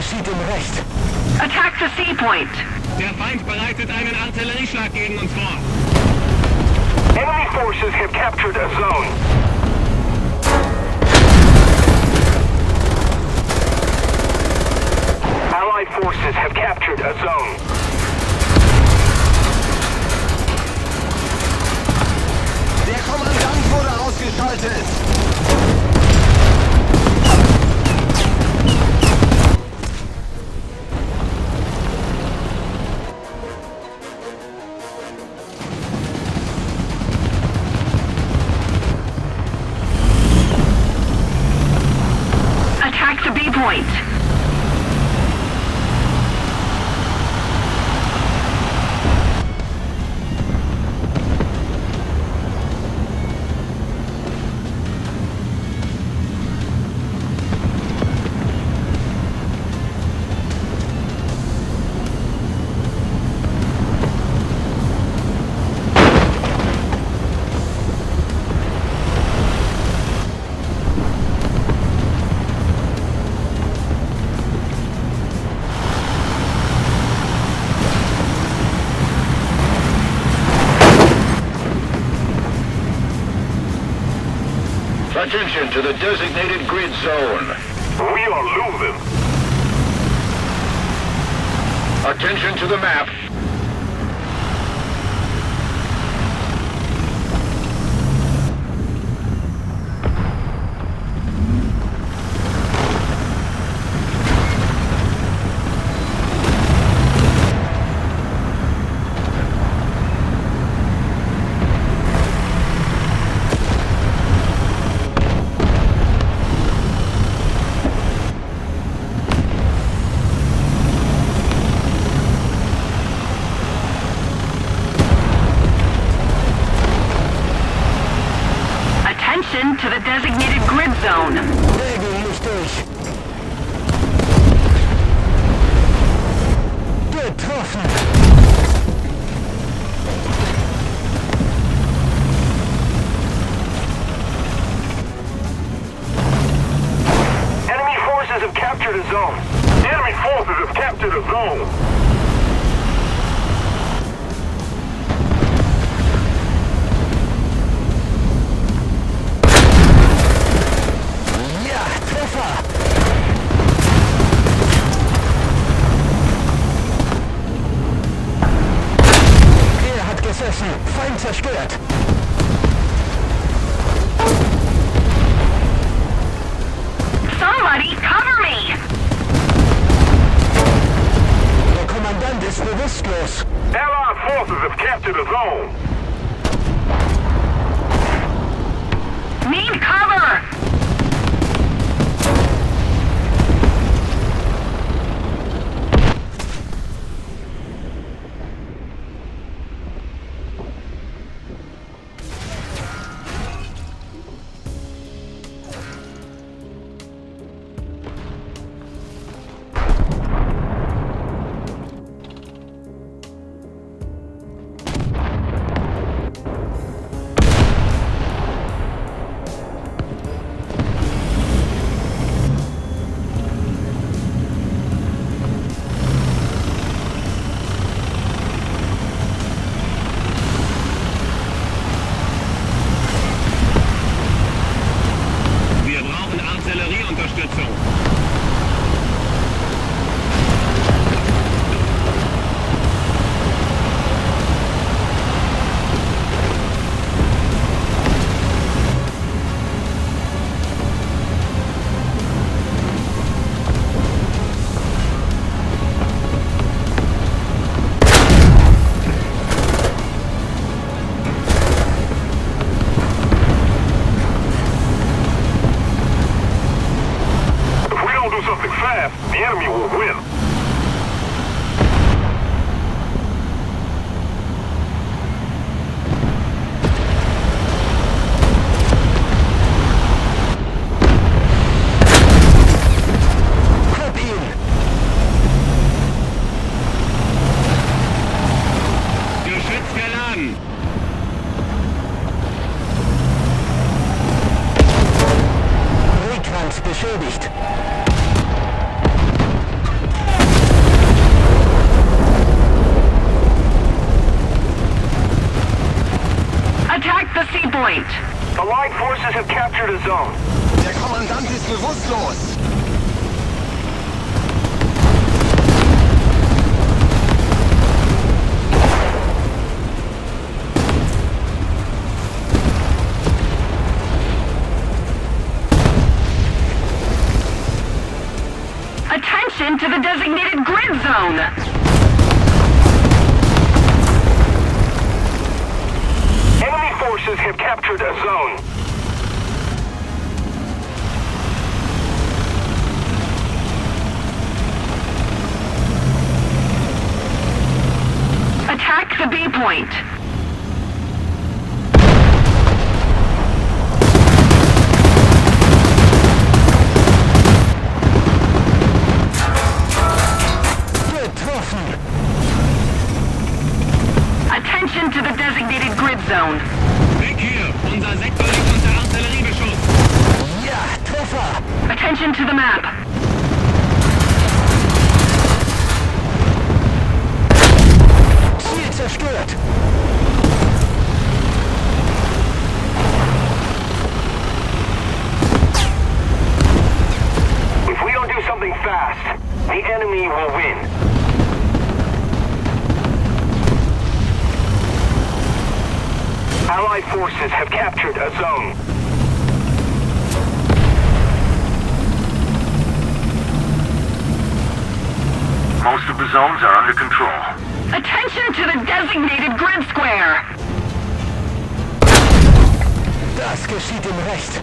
geschieht ihm recht. Attack the C point. Der Feind bereitet einen Artillerieschlag gegen uns vor. Enemy forces have captured a zone. Allied forces have captured a zone. Der Kommandant wurde ausgeschaltet. Attack the B point. Attention to the designated grid zone. We are losing. Attention to the map. Attention to the designated grid zone. Nägel nicht durch. Getroffen. Enemy forces have captured a zone. Enemy forces have captured a zone. Ja, Treffer. Er hat gesessen. Feind zerstört. Somebody cover me! Der Kommandant ist bewusstlos. Allied forces have captured a zone. Need cover! Wir brauchen Artillerieunterstützung. If we don't do something fast, the enemy will win. Klopp ihn. Geschütz geladen. Rückwand beschädigt. captured a zone. Der Kommandant ist bewusstlos. Attention to the designated grid zone! Enemy forces have captured a zone. Attack the B point. Getroffen. Attention to the designated grid zone. Weg hier! Unser Sektor liegt unter Artilleriebeschuss. Ja, Treffer. Attention to the map. Ziel zerstört. If we don't do something fast, the enemy will win. Allied forces have captured a zone. Most of the zones are under control. Attention to the designated grid square. Das geschieht im Recht.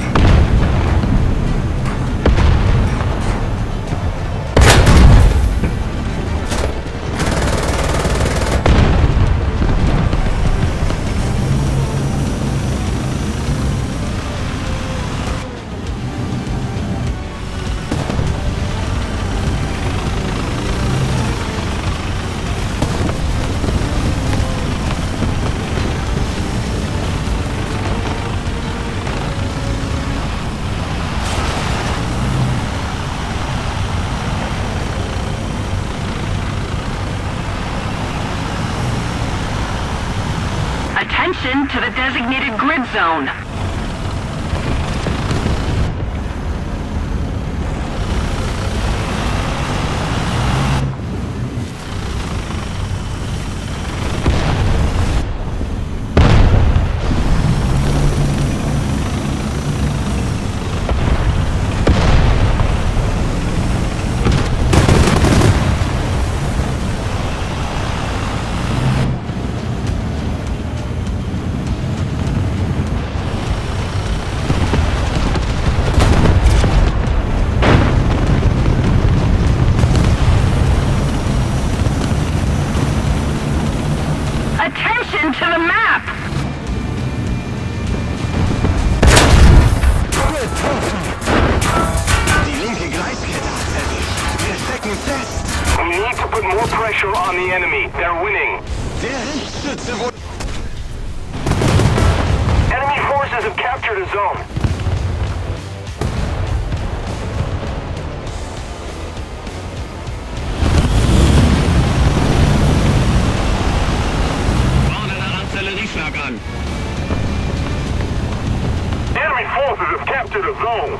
Attention to the designated grid zone. Attention to the map! Getroffen. Die linke Gleiskette hat erwischt. Wir stecken fest. We need to put more pressure on the enemy. They're winning. Der Richtschütze wurde... Enemy forces have captured a zone. Vorne der Artillerieschlag an. Enemy forces have captured a zone.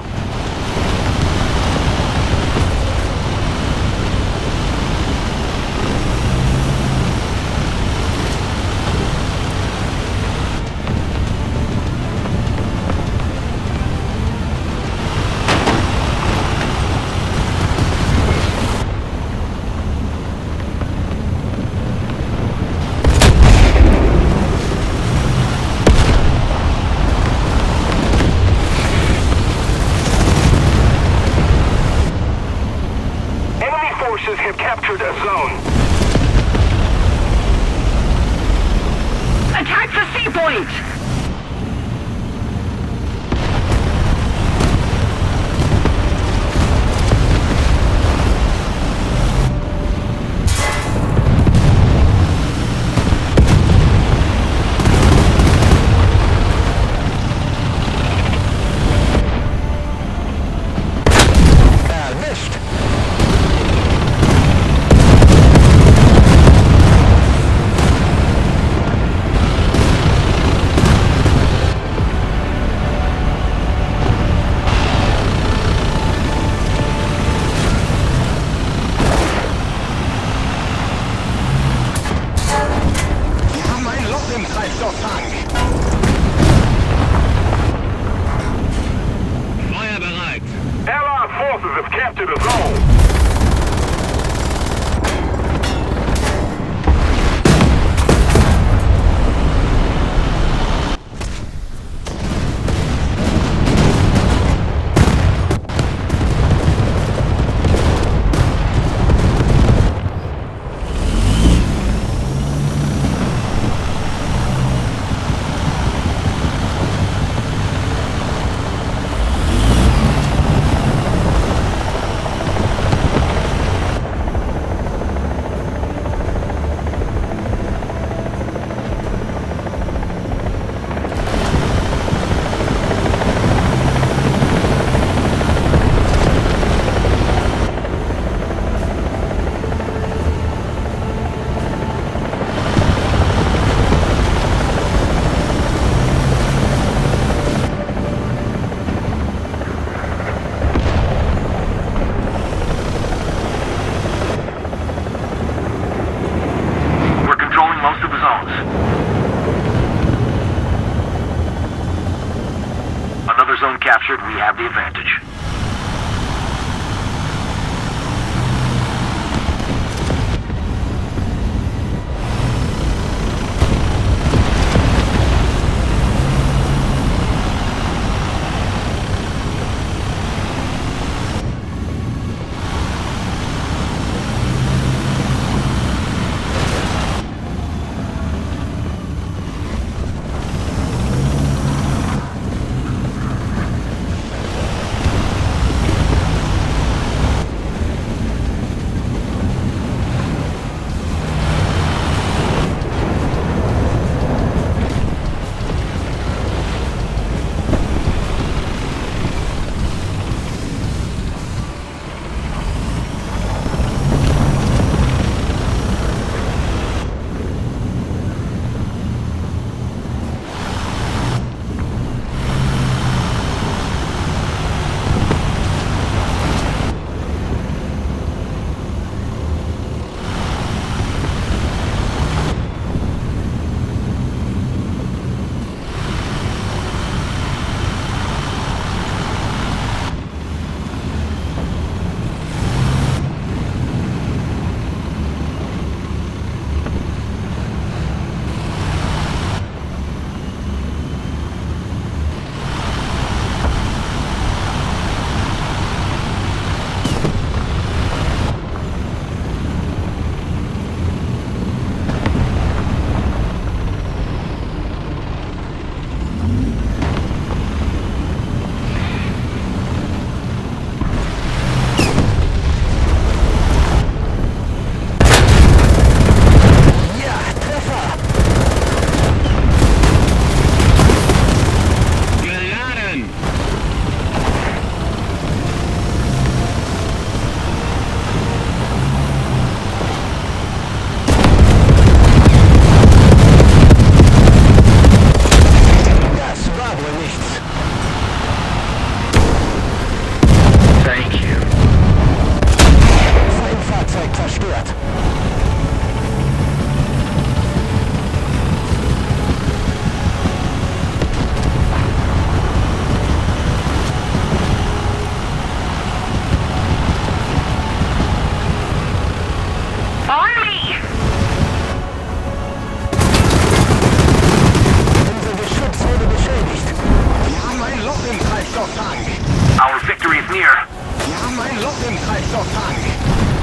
forces have captured a zone. Most of the zones. Another zone captured, we have the advantage. Our victory is near. Wir haben ein Loch im Treibstofftank.